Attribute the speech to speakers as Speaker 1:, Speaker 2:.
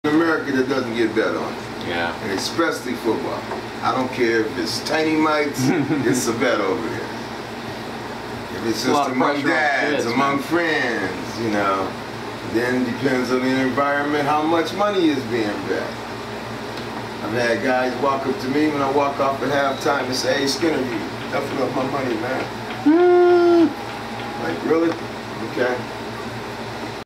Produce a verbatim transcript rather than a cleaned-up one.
Speaker 1: In America that doesn't get bet on.
Speaker 2: Yeah.
Speaker 1: And especially football. I don't care if it's tiny mites, it's a bet over there. If it's just among dads, kids, among man. friends, you know, then depends on the environment how much money is being bet. I've had guys walk up to me when I walk off at halftime and say, "Hey Skinner, you duffing up my money, man." Like, really? Okay.